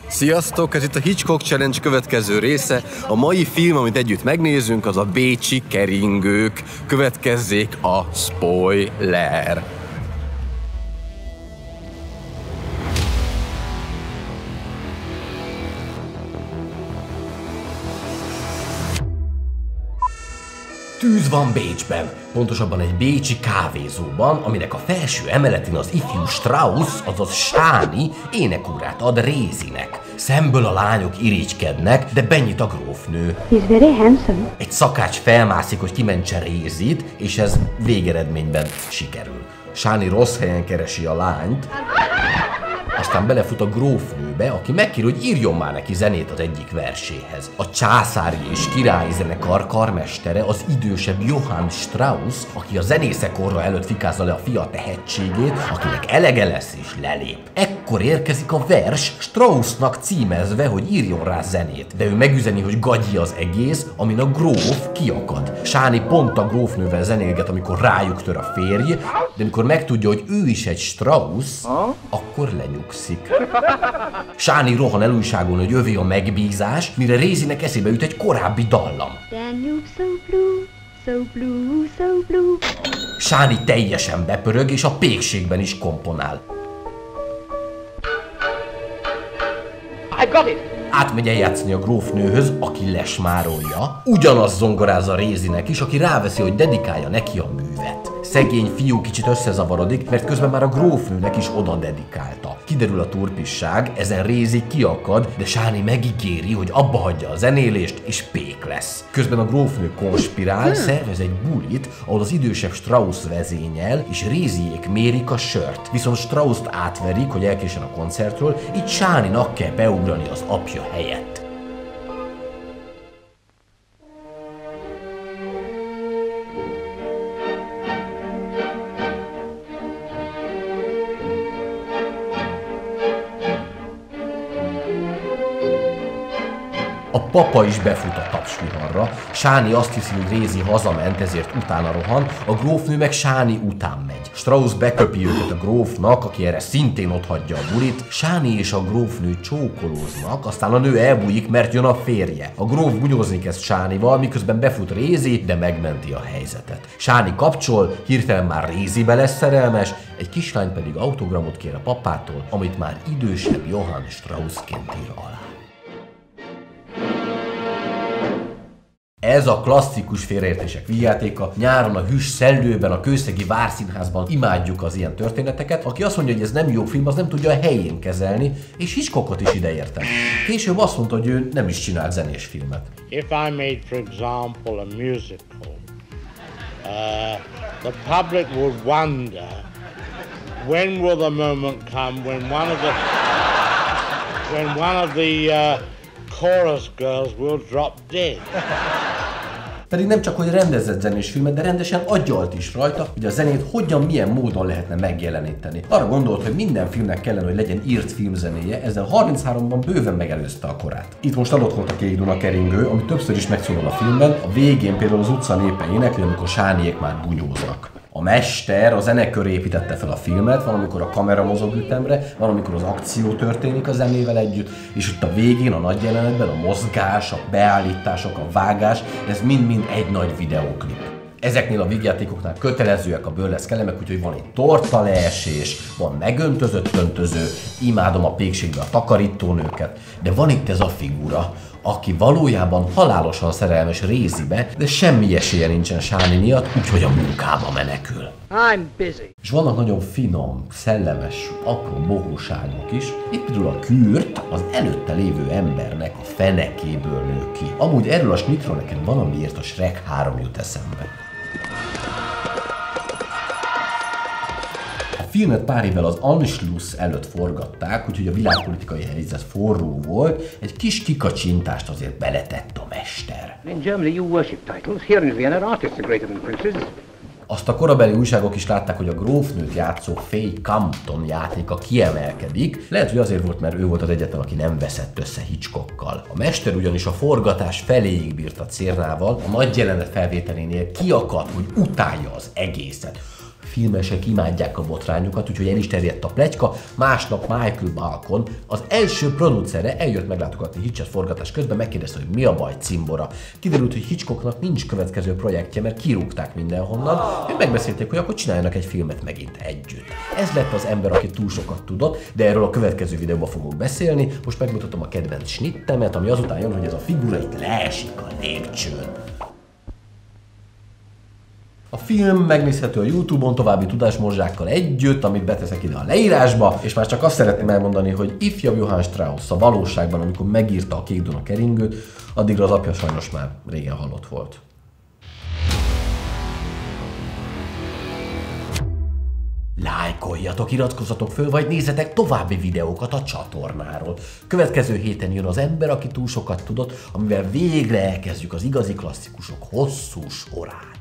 Sziasztok, ez itt a Hitchcock Challenge következő része. A mai film, amit együtt megnézünk, az a Bécsi keringők. Következzék a spoiler. Tűz van Bécsben, pontosabban egy bécsi kávézóban, aminek a felső emeletén az ifjú Strauss, azaz Sáni énekórát ad Rézinek. Szemből a lányok irigykednek, de benyit a grófnő. He's very handsome. Egy szakács felmászik, hogy kimentse Rézit, és ez végeredményben sikerül. Sáni rossz helyen keresi a lányt, aztán belefut a grófnőbe, aki megkér, hogy írjon már neki zenét az egyik verséhez. A császári és királyi zenekar karmestere az idősebb Johann Strauss, aki a zenészek orra előtt fikázza le a fia tehetségét, akinek elege lesz és lelép. Ekkor érkezik a vers Straussnak címezve, hogy írjon rá zenét, de ő megüzeni, hogy gagyi az egész, amin a gróf kiakad. Sáni pont a grófnővel zenélget, amikor rájuk tör a férj, de amikor megtudja, hogy ő is egy Strauss, akkor lenyugszik. Sáni rohan el újságon, hogy övé a megbízás, mire Rézinek eszébe jut egy korábbi dallam. So blue, so blue, so blue. Sáni teljesen bepörög, és a pékségben is komponál. I got it! Átmegy eljátszani a grófnőhöz, aki lesmárolja. Ugyanaz zongorázza Rézinek is, aki ráveszi, hogy dedikálja neki a művet. Szegény fiú kicsit összezavarodik, mert közben már a grófnőnek is oda dedikálta. Kiderül a turpisság, ezen Rézi kiakad, de Sáni megígéri, hogy abba hagyja a zenélést, és pék lesz. Közben a grófnő konspirál, szervez egy bulit, ahol az idősebb Strauss vezényel, és Réziék mérik a sört. Viszont Strausst átverik, hogy elkésen a koncertről, így Sáninak kell beugrani az apja helyett. A papa is befut a tapsviharra, Sáni azt hiszi, hogy Rézi hazament, ezért utána rohan, a grófnő meg Sáni után megy. Strauss beköpi őket a grófnak, aki erre szintén otthagyja a bulit, Sáni és a grófnő csókolóznak, aztán a nő elbújik, mert jön a férje. A gróf bunyózni kezd Sánival, miközben befut Rézi, de megmenti a helyzetet. Sáni kapcsol, hirtelen már Rézibe lesz szerelmes, egy kislány pedig autogramot kér a papától, amit már idősebb Johann Straussként ír alá. Ez a klasszikus félreértések vígjátéka. Nyáron a Hüs Szellőben, a Kőszegi Várszínházban imádjuk az ilyen történeteket. Aki azt mondja, hogy ez nem jó film, az nem tudja a helyén kezelni, és Hitchcockot is ideértem. Később azt mondta, hogy ő nem is csinált zenés filmet. If I made, for example, a musical, the public would wonder when will the moment come when one of the chorus girls will drop dead. Pedig nem csak, hogy rendezett zenés filmet, de rendesen agyalt is rajta, hogy a zenét hogyan, milyen módon lehetne megjeleníteni. Arra gondolt, hogy minden filmnek kellene, hogy legyen írt filmzenéje, ezzel 33-ban bőven megelőzte a korát. Itt most adott volt a Kék Duna keringő, ami többször is megszólal a filmben, a végén például az utca népe énekli, amikor Sániék már bunyóznak. A mester a zene köré építette fel a filmet, valamikor a kamera mozog ütemre, valamikor az akció történik a zenével együtt, és ott a végén, a nagy jelenetben a mozgás, a beállítások, a vágás, ez mind-mind egy nagy videóklip. Ezeknél a vígjátékoknál kötelezőek a burleszk elemek, úgyhogy van egy torta leesés, van megöntözött öntöző, imádom a pékségbe a takarítónőket, de van itt ez a figura, aki valójában halálosan szerelmes Rézibe, de semmi esélye nincsen Sáni miatt, úgyhogy a munkába menekül. I'm busy. És vannak nagyon finom, szellemes, apró bohóságok is. Itt például a Kürt az előtte lévő embernek a fenekéből nő ki. Amúgy erről a snitról nekem valamiért a Shrek 3 jut eszembe. A filmet pár évvel az Anschluss előtt forgatták, úgyhogy a világpolitikai helyzet forró volt, egy kis kikacsintást azért beletett a mester. In Germany you worship titles. Here in Vienna artists are greater than princes. Azt a korabeli újságok is látták, hogy a grófnőt játszó Faye Compton játéka kiemelkedik. Lehet, hogy azért volt, mert ő volt az egyetlen, aki nem veszett össze Hitchcockkal. A mester ugyanis a forgatás feléig bírt a Cérnával, a nagy jelenet felvételénél kiakadt, hogy utálja az egészet. filmesek imádják a botrányokat, úgyhogy el is terjedt a pletyka. Másnap Michael Balcon, az első producere, eljött meglátogatni Hitchet forgatás közben, megkérdezte, hogy mi a baj, cimbora. Kiderült, hogy Hitchcocknak nincs következő projektje, mert kirúgták mindenhonnan, és megbeszélték, hogy akkor csináljanak egy filmet megint együtt. Ez lett Az ember, aki túl sokat tudott, de erről a következő videóban fogok beszélni. Most megmutatom a kedvenc snittemet, ami azután jön, hogy ez a figura itt leesik a lépcsőn. A film megnézhető a YouTube-on további tudásmorzsákkal együtt, amit beteszek ide a leírásba, és már csak azt szeretném elmondani, hogy ifjabb Johann Strauss a valóságban, amikor megírta a Kék Duna keringőt, addigra az apja sajnos már régen halott volt. Lájkoljatok, iratkozzatok föl, vagy nézzetek további videókat a csatornáról. Következő héten jön Az ember, aki túl sokat tudott, amivel végre elkezdjük az igazi klasszikusok hosszú sorát.